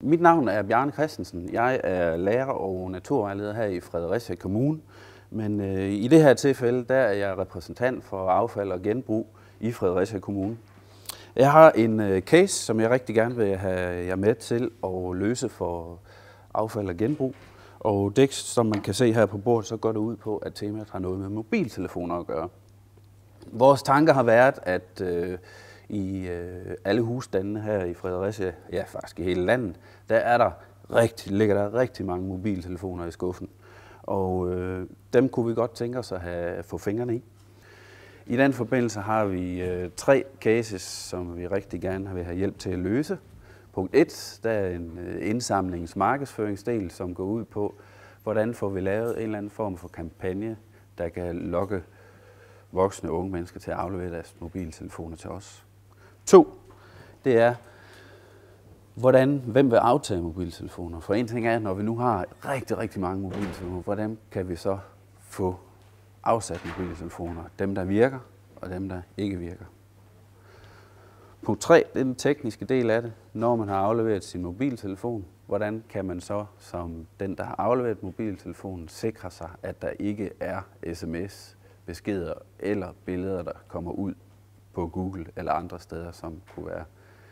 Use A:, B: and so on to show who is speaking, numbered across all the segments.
A: Mit navn er Bjarne Christensen. Jeg er lærer og naturvejleder her i Fredericia Kommune. Men i det her tilfælde, der er jeg repræsentant for affald og genbrug i Fredericia Kommune. Jeg har en case, som jeg rigtig gerne vil have jer med til at løse for affald og genbrug. Og det, som man kan se her på bordet, så går det ud på, at temaet har noget med mobiltelefoner at gøre. Vores tanker har været, at i alle husstandene her i Fredericia, ja faktisk i hele landet, ligger der rigtig mange mobiltelefoner i skuffen. Og dem kunne vi godt tænke os at få fingrene i. I den forbindelse har vi 3 cases, som vi rigtig gerne vil have hjælp til at løse. Punkt 1, der er en indsamlingsmarkedsføringsdel, som går ud på, hvordan får vi lavet en eller anden form for kampagne, der kan lokke voksne og unge mennesker til at aflevere deres mobiltelefoner til os. 2, det er, hvem vil aftage mobiltelefoner? For en ting er, når vi nu har rigtig mange mobiltelefoner, hvordan kan vi så få afsat mobiltelefoner? Dem, der virker, og dem, der ikke virker. Punkt 3, det er den tekniske del af det. Når man har afleveret sin mobiltelefon, hvordan kan man så, som den, der har afleveret mobiltelefonen, sikre sig, at der ikke er sms-beskeder eller billeder, der kommer ud på Google eller andre steder, som kunne være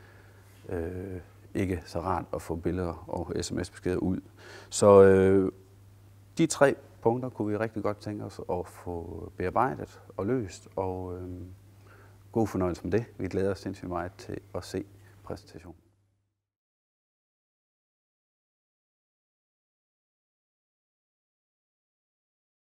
A: ikke så rart at få billeder og sms-beskeder ud. Så de 3 punkter kunne vi rigtig godt tænke os at få bearbejdet og løst, og god fornøjelse med det. Vi glæder os sindssygt meget til at se præsentationen.